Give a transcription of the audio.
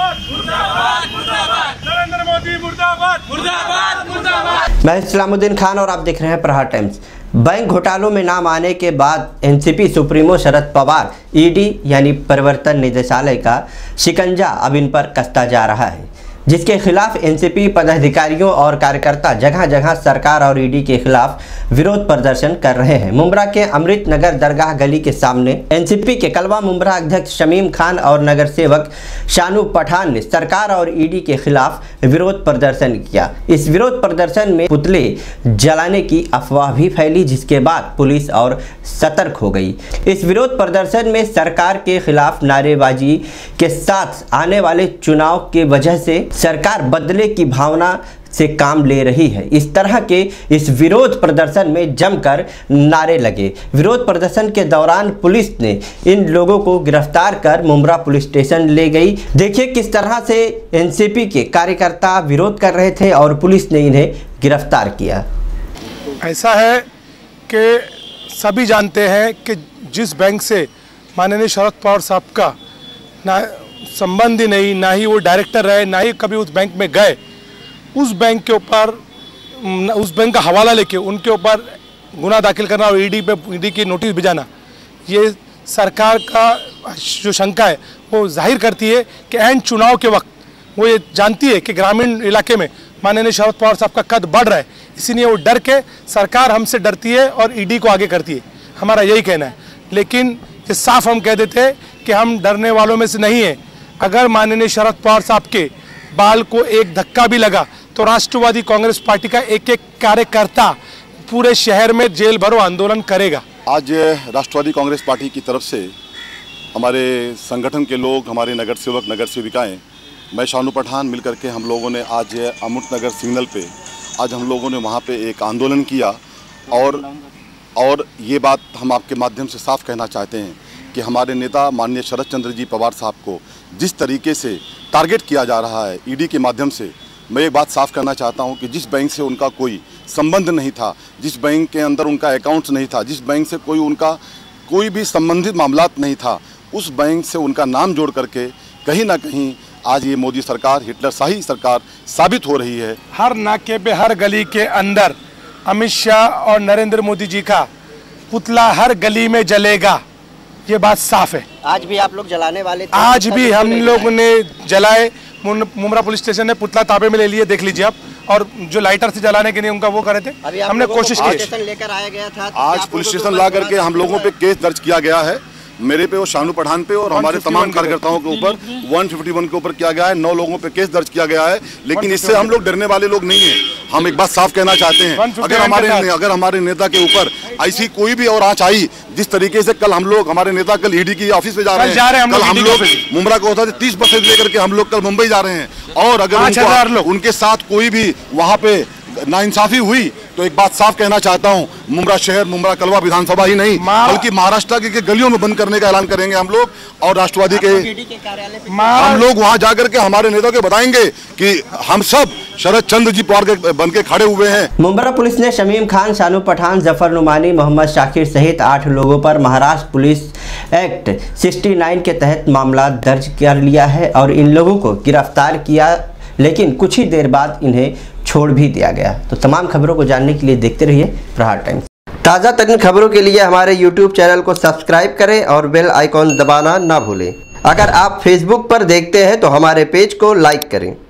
नरेंद्र मोदी मुर्दाबाद मुर्दाबाद मुर्दाबाद। मैं इस्लामुद्दीन खान और आप देख रहे हैं प्रहार टाइम्स। बैंक घोटालों में नाम आने के बाद NCP supremo Sharad Pawar ED यानी प्रवर्तन निदेशालय का शिकंजा अब इन पर कसता जा रहा है, जिसके खिलाफ एनसीपी पदाधिकारियों और कार्यकर्ता जगह जगह सरकार और ईडी के खिलाफ विरोध प्रदर्शन कर रहे हैं। मुंब्रा के अमृत नगर दरगाह गली के सामने एनसीपी के कलवा मुंब्रा अध्यक्ष शमीम खान और नगर सेवक शानू पठान ने सरकार और ईडी के खिलाफ विरोध प्रदर्शन किया। इस विरोध प्रदर्शन में पुतले जलाने की अफवाह भी फैली, जिसके बाद पुलिस और सतर्क हो गई। इस विरोध प्रदर्शन में सरकार के खिलाफ नारेबाजी के साथ आने वाले चुनाव के वजह से सरकार बदले की भावना से काम ले रही है। इस तरह के इस विरोध प्रदर्शन में जमकर नारे लगे। विरोध प्रदर्शन के दौरान पुलिस ने इन लोगों को गिरफ्तार कर मुंब्रा पुलिस स्टेशन ले गई। देखिए किस तरह से एनसीपी के कार्यकर्ता विरोध कर रहे थे और पुलिस ने इन्हें गिरफ्तार किया। ऐसा है कि सभी जानते हैं कि जिस बैंक से माननीय शरद पवार साहब का ना संबंध ही नहीं, ना ही वो डायरेक्टर रहे, ना ही कभी उस बैंक में गए, उस बैंक के ऊपर उस बैंक का हवाला लेके उनके ऊपर गुनाह दाखिल करना और ईडी की नोटिस भिजाना, ये सरकार का जो शंका है वो जाहिर करती है कि एंड चुनाव के वक्त वो ये जानती है कि ग्रामीण इलाके में माननीय शरद पवार साहब का कद बढ़ रहा है, इसीलिए वो डर के सरकार हमसे डरती है और ईडी को आगे करती है। हमारा यही कहना है, लेकिन ये साफ हम कह देते हैं कि हम डरने वालों में से नहीं हैं। अगर माननीय शरद पवार साहब के बाल को एक धक्का भी लगा तो राष्ट्रवादी कांग्रेस पार्टी का एक एक कार्यकर्ता पूरे शहर में जेल भरो आंदोलन करेगा। आज राष्ट्रवादी कांग्रेस पार्टी की तरफ से हमारे संगठन के लोग, हमारे नगर सेवक, नगर सेविकाएँ, मैं शानू पठान मिलकर के हम लोगों ने आज अमृत नगर सिग्नल पे आज हम लोगों ने वहाँ पे एक आंदोलन किया और ये बात हम आपके माध्यम से साफ कहना चाहते हैं कि हमारे नेता माननीय शरद चंद्र जी पवार साहब को जिस तरीके से टारगेट किया जा रहा है ईडी के माध्यम से, मैं एक बात साफ करना चाहता हूं कि जिस बैंक से उनका कोई संबंध नहीं था, जिस बैंक के अंदर उनका अकाउंट्स नहीं था, जिस बैंक से उनका कोई भी संबंधित मामलात नहीं था, उस बैंक से उनका नाम जोड़ करके कहीं ना कहीं आज ये मोदी सरकार हिटलरशाही सरकार साबित हो रही है। हर नाके पे, हर गली के अंदर अमित शाह और नरेंद्र मोदी जी का पुतला हर गली में जलेगा, ये बात साफ है। आज भी आप लोग जलाने वाले थे? आज भी हम लोग ने जलाए। मुंब्रा पुलिस स्टेशन ने पुतला ताबे में ले लिए, देख लीजिए आप। और जो लाइटर से जलाने के लिए उनका वो करे थे, हमने कोशिश की। लेकर आया गया था आज पुलिस स्टेशन ला करके हम लोगों पे केस दर्ज किया गया है, मेरे पे और शानू पठान पे और हमारे तमाम कार्यकर्ताओं के ऊपर 151 के ऊपर किया गया है। 9 लोगों पे केस दर्ज किया गया है, लेकिन इससे हम लोग डरने वाले लोग नहीं हैं। हम एक बात साफ कहना चाहते हैं, अगर हमारे नेता के ऊपर ऐसी कोई भी और आंच आई, जिस तरीके से कल हम लोग, हमारे नेता कल ईडी की ऑफिस पे जा रहे हैं, कल हम लोग मुंब्रा को होता है 30 बसें लेकर के हम लोग कल मुंबई जा रहे हैं, और अगर उनके साथ कोई भी वहाँ पे नाइंसाफी हुई तो एक बात साफ कहना चाहता हूं, मुंब्रा शहर, मुंब्रा कलवा विधानसभा ही नहीं बल्कि महाराष्ट्र के गलियों में बंद करने का ऐलान करेंगे हम लोग। और राष्ट्रवादी के हम लोग वहां जाकर के हमारे नेताओं को बताएंगे कि हम सब शरद चंद्र जी पवार के बन के खड़े हुए हैं। मुंब्रा पुलिस ने शमीम खान, शानू पठान, जफर नुमानी, मोहम्मद शाकिर सहित 8 लोगों पर महाराष्ट्र पुलिस एक्ट 69 के तहत मामला दर्ज कर लिया है और इन लोगों को गिरफ्तार किया, लेकिन कुछ ही देर बाद इन्हें छोड़ भी दिया गया। तो तमाम खबरों को जानने के लिए देखते रहिए प्रहार टाइम्स। ताज़ा तरीन खबरों के लिए हमारे YouTube चैनल को सब्सक्राइब करें और बेल आइकॉन दबाना ना भूलें। अगर आप Facebook पर देखते हैं तो हमारे पेज को लाइक करें।